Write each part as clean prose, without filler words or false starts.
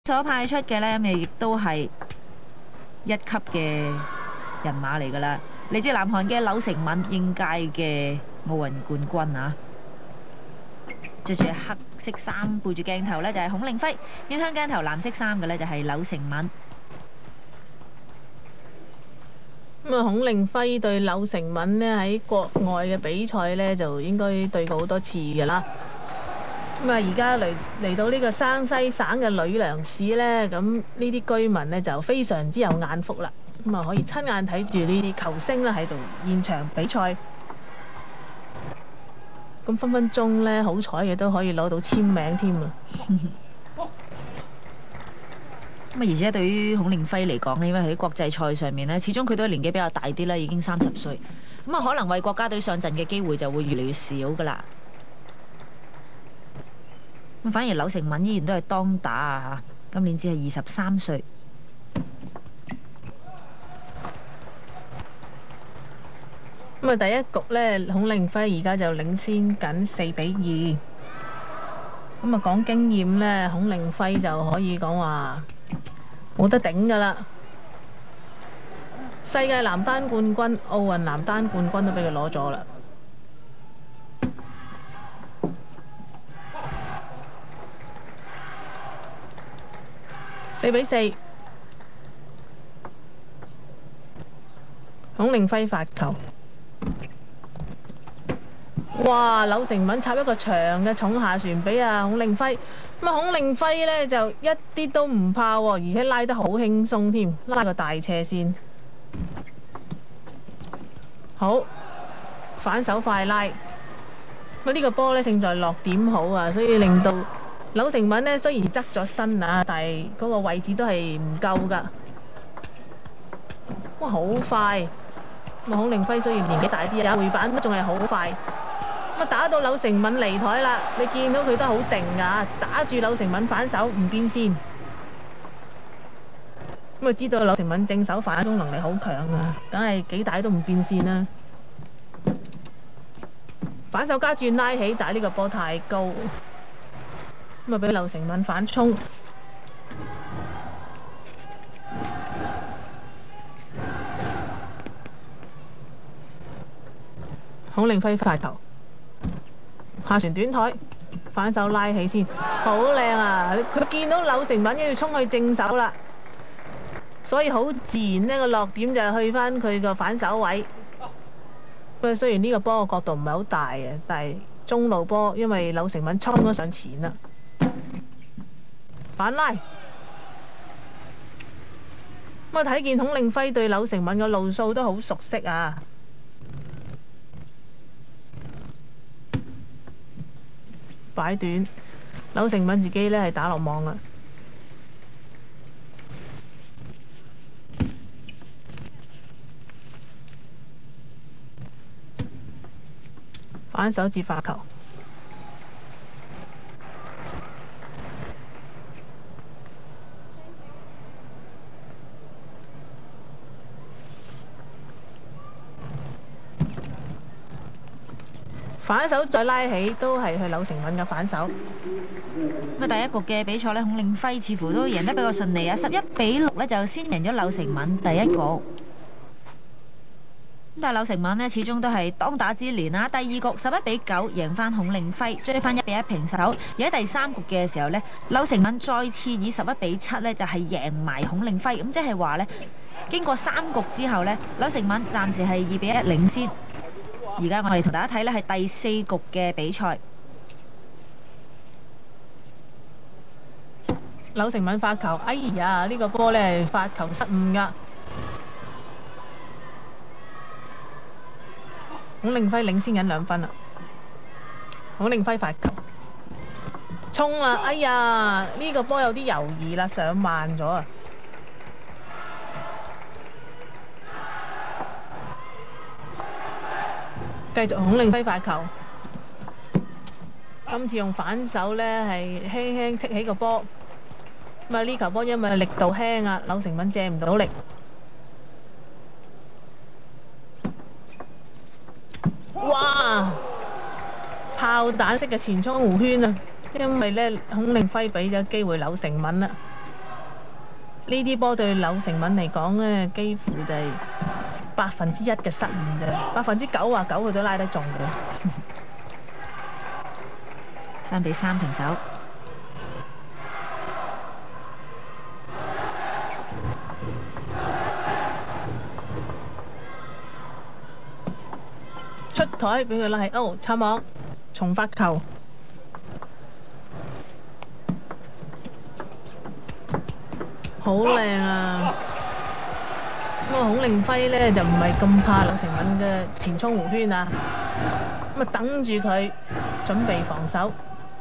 所派出嘅呢，亦都係1級嘅人馬嚟㗎啦。嚟自南韓嘅柳成敏，應屆嘅奧運冠軍啊！着住黑色衫，背住鏡頭呢就係孔令輝，面向鏡頭藍色衫嘅呢就係柳成敏。 咁啊，孔令輝對柳成敏呢喺國外嘅比賽呢，就應該對過好多次㗎啦。咁啊，而家嚟到呢個山西省嘅呂梁市呢，咁呢啲居民呢就非常之有眼福啦。咁啊，可以親眼睇住呢啲球星啦喺度現場比賽。咁分分鐘呢，好彩嘅都可以攞到簽名添啊！ 咁而且對於孔令輝嚟講呢，因為喺國際賽上面呢，始終佢都年紀比較大啲啦，已經30歲，咁啊可能為國家隊上陣嘅機會就會越嚟越少噶啦。咁反而柳成敏依然都係當打啊！今年只係23歲。 咁啊，第一局呢，孔令輝而家就領先緊4-2。咁啊，講經驗呢，孔令輝就可以講話冇得頂噶啦。世界男單冠軍、奧運男單冠軍都俾佢攞咗啦。4-4，孔令輝發球。哇！柳成敏插一個長嘅重下旋俾阿孔令輝。咁啊，孔令輝呢就一啲都唔怕喎，而且拉得好輕鬆添，拉個大斜線。好，反手快拉。咁呢個波呢，勝在落點好啊，所以令到柳成敏呢雖然側咗身啊，但係嗰個位置都係唔夠㗎。哇！好快。咁啊，孔令輝雖然年紀大啲啊，回板都仲係好快。打到柳成敏離台啦，你見到佢都好定㗎，打住柳成敏反手唔變線。咁啊，知道柳成敏正手反攻能力好強啊，梗係幾大都唔變線啦。反手加轉拉起，但係呢個波太高，咁啊俾柳成敏反衝。孔令輝發球。下傳短台，反手拉起先，好靚啊！佢見到柳成敏跟住衝去正手啦，所以好自然呢個落點就去返佢個反手位。不過雖然呢個波個角度唔係好大嘅，但係中路波，因為柳成敏衝咗上前啦，反拉。咁啊，睇見孔令輝對柳成敏嘅路數都好熟悉啊！擺短，柳成敏自己呢係打落網啊！反手接發球，反手再拉起，都係去柳成敏嘅反手。 咁第一局嘅比賽呢，孔令輝似乎都贏得比較順利啊！11-6呢就先贏咗柳成敏第一局。但係柳成敏呢，始終都係當打之年啊！第二局11-9贏翻孔令輝，追翻1-1平手。而喺第三局嘅時候呢，柳成敏再次以11-7呢就係贏埋孔令輝。咁即係話呢，經過3局之後呢，柳成敏暫時係2-1領先。而家我哋同大家睇呢係第4局嘅比賽。 柳成敏發球，哎呀！呢個波呢發球失誤㗎。孔令輝領先緊2分啦。孔令輝發球，衝啦！哎呀！呢個波有啲猶豫啦，上慢咗啊！繼續孔令輝發球，今次用反手呢係輕輕踢起個波。咁啊，呢球波因為力度輕啊，柳成敏借唔到力。哇！炮彈式嘅前衝弧圈啊！因為呢孔令輝俾咗機會柳成敏啦。 呢啲波對柳成敏嚟講呢，幾乎就係1%嘅失誤啫，99%佢都拉得中嘅。 3-3平手。 出台俾佢拉係插網，重發球。好靚啊！咁啊，孔令輝呢就唔係咁怕柳成敏嘅前衝弧圈啊，咁啊等住佢準備防守。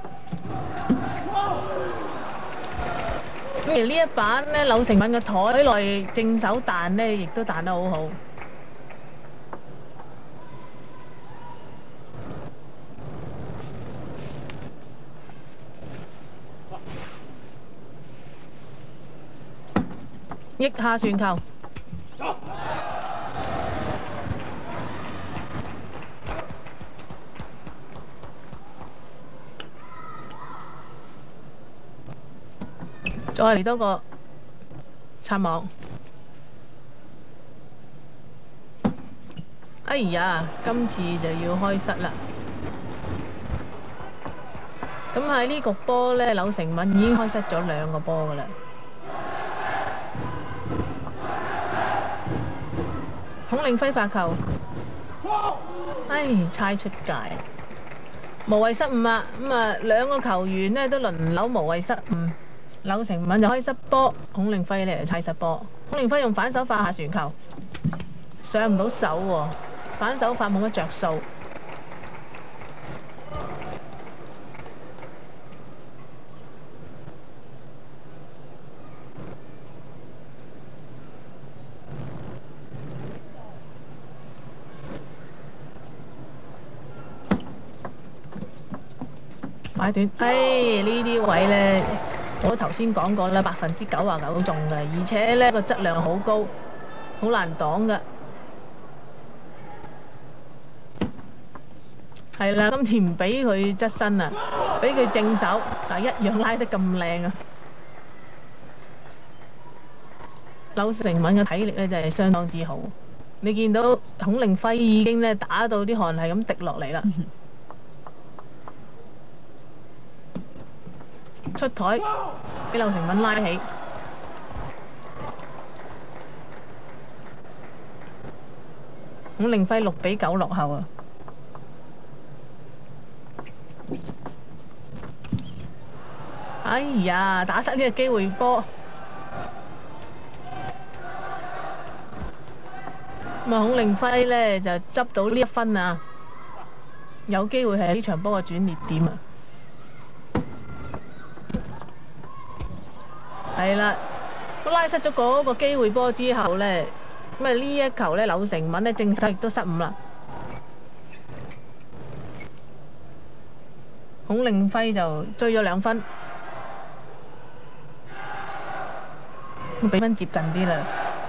咁而呢一板呢，柳成敏嘅台內正手彈呢，亦都彈得好好。逆下旋球，再嚟多個擦網。哎呀，今次就要開失啦。咁喺呢局波呢，柳成敏已經開失咗2個波㗎啦。孔令輝發球，猜出界，無謂失誤啊！咁啊，2個球員呢都輪流無謂失誤，柳成敏就開失波，孔令輝呢就猜失波。孔令輝用反手法下旋球，上唔到手喎，反手法冇乜着數。擺短，呢啲位呢，我頭先講過啦，99%中嘅，而且呢個質量好高，好難擋㗎。係啦，今次唔俾佢側身啊，俾佢正手，但一樣拉得咁靚啊！柳成敏嘅體力呢，就係相當之好，你見到孔令輝已經呢打到啲汗係咁滴落嚟啦。出台俾柳成敏拉起，孔令輝6-9落後啊！哎呀，打失呢個機會波，咁啊孔令輝呢就執到呢1分啊，有機會係呢場波嘅轉捩點啊！係啦，拉失咗嗰個機會波之後呢，咁啊呢一球呢，柳成敏呢正手亦都失誤啦。孔令輝就追咗2分，比分接近啲啦。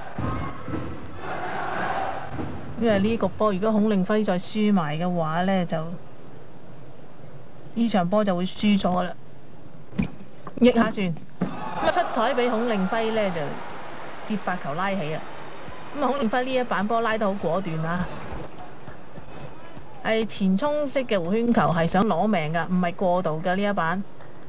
因為呢局波如果孔令輝再輸埋嘅話呢，就呢場波就會輸咗啦。逆下旋。咁出台俾孔令輝呢，就接發球拉起啦。咁孔令輝呢一板波拉得好果斷啊，係前衝式嘅弧圈球，係想攞命噶，唔係過度噶呢一板。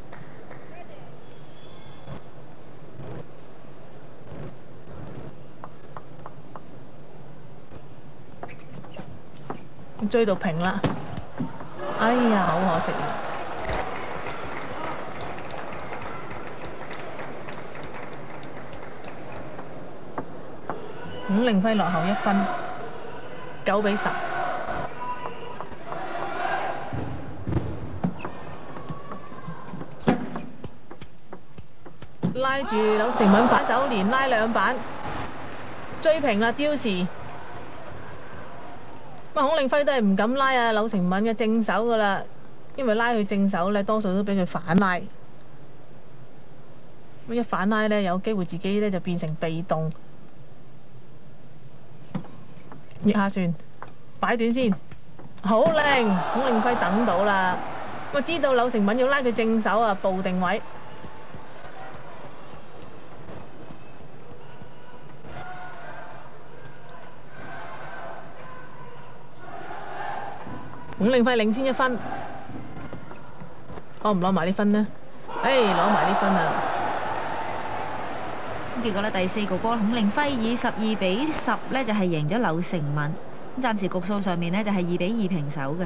追到平啦，哎呀，好可惜啊！孔令輝落後1分，9-10。拉住柳成敏反手連拉2板，追平啦刁時。孔令輝都係唔敢拉啊柳成敏嘅正手噶啦，因為拉佢正手呢，多數都俾佢反拉。咁一反拉呢，有機會自己呢就變成被動。逆下旋，擺短先，好靚！孔令輝等到啦，我知道柳成敏要拉佢正手啊，步定位。 孔令輝領先1分，攞唔攞埋呢分呢？攞埋呢分啊！ 咁結果呢，第4局波孔令輝以12-10呢就係贏咗柳成敏。咁暫時局數上面呢就係2-2平手嘅。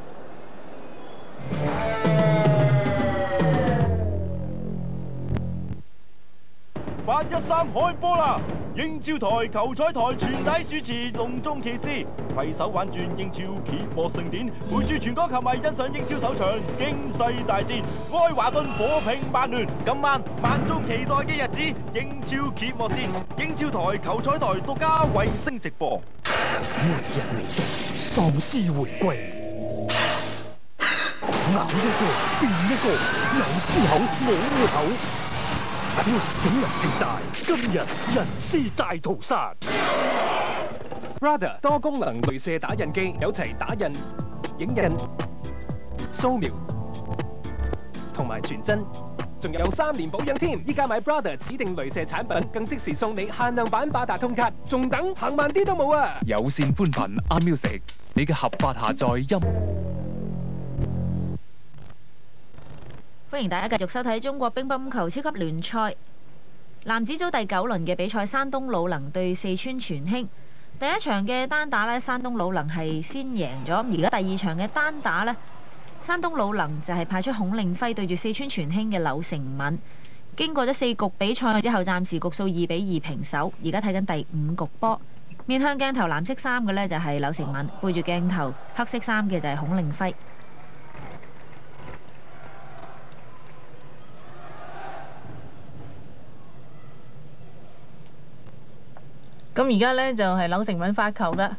813開波啦！英超台球彩台全體主持隆重其事，攜手玩轉英超揭幕盛典，陪住全港球迷欣賞英超首場驚世大戰，愛華頓火拼曼聯。今晚萬眾期待嘅日子，英超揭幕戰，英超台球彩台獨家衛星直播。 每日喪屍回歸，咬一個變一個，有屍口冇活口。活死人極大，今日人屍大屠殺。 Brother 多功能鐳射打印機有齊打印、影印、掃描同埋傳真，仲有3年保養添。依家買 Brother 指定鐳射產品，更即時送你限量版8達通卡，仲等行慢啲都冇啊！ 有線寬頻 iMusic， 你嘅合法下載音。 歡迎大家繼續收睇中國乒乓球超級聯賽男子組第9輪嘅比賽，山東魯能對四川全興。第一場嘅單打呢，山東魯能係先贏咗。而家第二場嘅單打呢，山東魯能就係派出孔令輝對住四川全興嘅柳成敏。經過咗4局比賽之後，暫時局數2-2平手。而家睇緊第5局波，面向鏡頭藍色衫嘅呢就係柳成敏，背住鏡頭黑色衫嘅就係孔令輝。 咁而家呢，就係柳成敏發球㗎。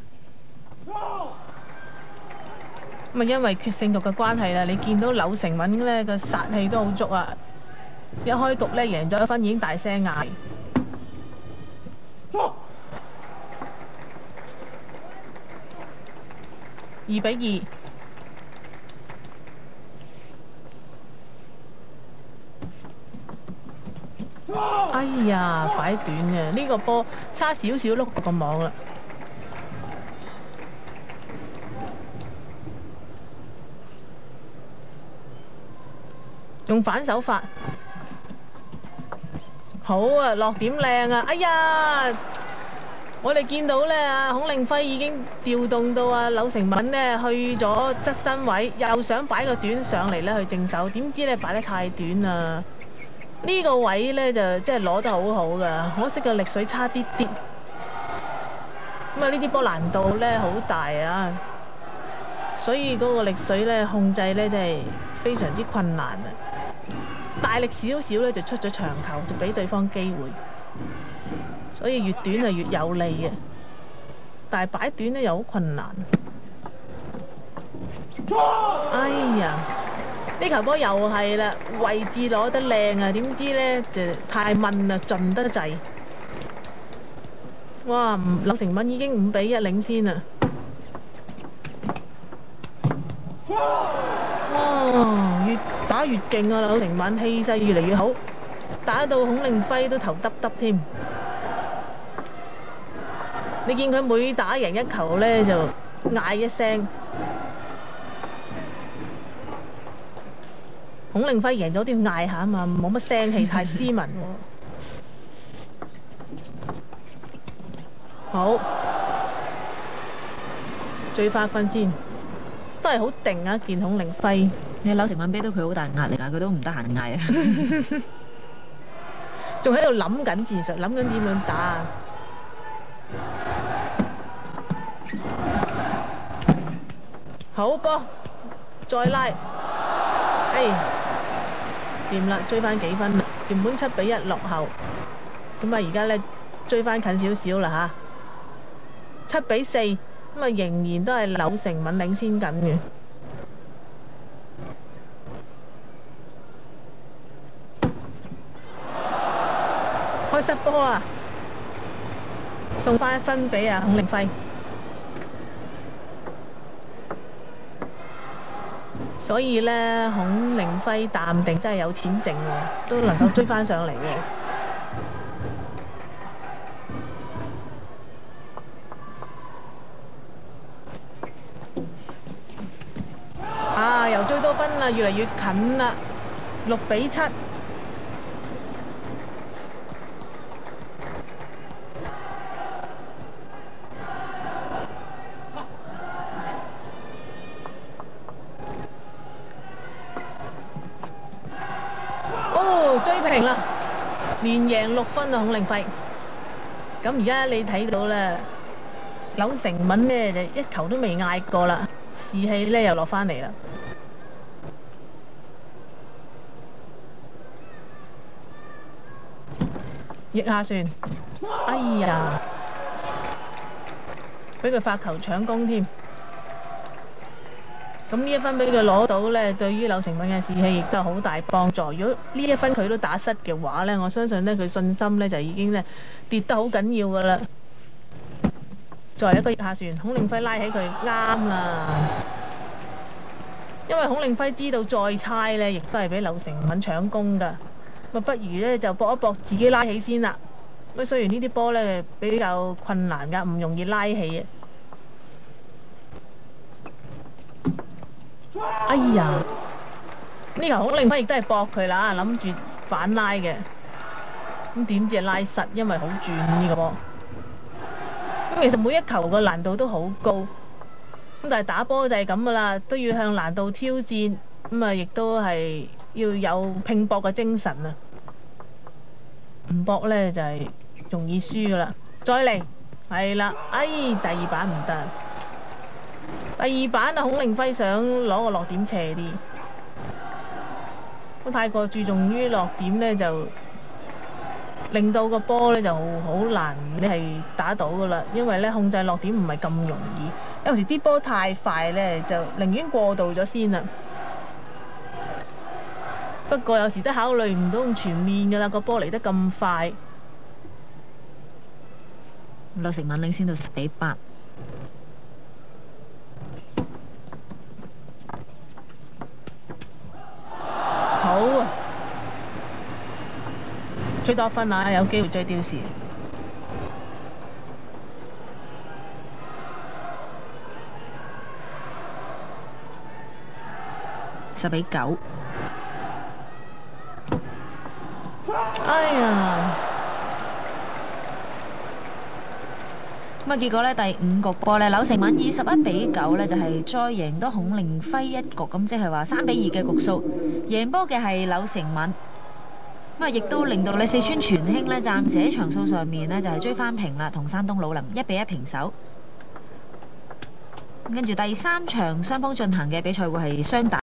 咁因為決勝局嘅關係啦，你見到柳成敏呢個殺氣都好足啊！一開局呢，贏咗1分已經大聲嗌。2-2。哎呀，擺短嘅呢個波差少少碌個網啦。用反手法，好啊，落點靚啊！哎呀，我哋見到呢，孔令輝已經調動到柳成敏呢去咗側身位，又想擺個短上嚟呢去正手，點知呢擺得太短啦。呢個位呢，就真係攞得好好噶，可惜個力水差啲啲。咁啊，呢啲波難度呢好大啊，所以嗰個力水呢控制呢真係非常之困難啊。大力少少呢就出咗長球，就俾對方機會。所以越短係越有利嘅，但係擺短呢又好困難。哎呀！呢球波又係啦，位置攞得靚啊，點知呢就太問啦，盡得滯。哇！柳成敏已經5-1領先啦。哇！越打越勁啊，柳成敏氣勢越嚟越好，打到孔令輝都頭耷耷添。你見佢每打贏一球呢，就嗌一聲。孔令輝贏咗都要嗌下啊嘛，冇乜聲氣，太斯文喎。好，追翻分先，都係好定啊！見孔令輝， 你柳成敏俾到佢好大壓力啊，佢都唔得閒嗌啊， 仲喺度諗緊戰術，諗緊點樣打啊！好波，再拉，掂啦，追翻幾分啦，原本7-1落後，咁啊而家呢，追翻近少少啦吓，7-4，咁啊仍然都係柳成敏領先緊嘅。開失波啊！送翻1分俾孔令輝。所以呢，孔令輝淡定真係有錢剩喎，都能夠追翻上嚟嘅。 啦，越嚟越近啦，6-7。哦，追平啦，連贏6分啊，孔令輝。咁而家你睇到啦，柳成敏呢就一球都未嗌過啦，士氣呢又落返嚟啦。逆下旋，哎呀，俾佢發球搶攻添。咁呢一分俾佢攞到呢，對於柳成敏嘅士氣亦都係好大幫助。如果呢一分佢都打失嘅話呢，我相信呢，佢信心呢就已經呢跌得好緊要噶啦。再一個逆下旋，孔令輝拉起佢啱啦。因為孔令輝知道再猜呢，亦都係俾柳成敏搶攻噶。咁不如呢，就搏一搏自己拉起先啦。咁雖然呢啲波呢比較困難噶，唔容易拉起嘅。哎呀！呢球孔令輝亦都係搏佢啦，諗住反拉嘅。咁點知係拉實，因為好轉呢個波。咁其實每一球個難度都好高。咁但係打波就係咁噶啦，都要向難度挑戰。咁啊，亦都係要有拼搏嘅精神啊！唔搏呢就係容易輸噶啦。再嚟，係啦，哎，第二板唔得。第二板啊，孔令輝想攞個落點斜啲，咁太過注重於落點呢，就令到個波呢就好難你係打到噶啦，因為呢控制落點唔係咁容易，有時啲波太快呢，就寧願過渡咗先啦。不過有時都考慮唔到咁全面噶啦，個波嚟得咁快。 柳成敏領先到10-8。 好啊，追多分啊，有機會追刁時。 10-9。 哎呀！ 咁啊，結果呢，第5局波呢，柳成敏以11-9呢就係再贏多孔令輝一局，咁即係話3-2嘅局數，贏波嘅係柳成敏。咁啊，亦都令到你四川全興呢暫時喺場數上面呢就係追翻平啦，同山東魯能1-1平手。跟住第3場雙方進行嘅比賽會係雙打。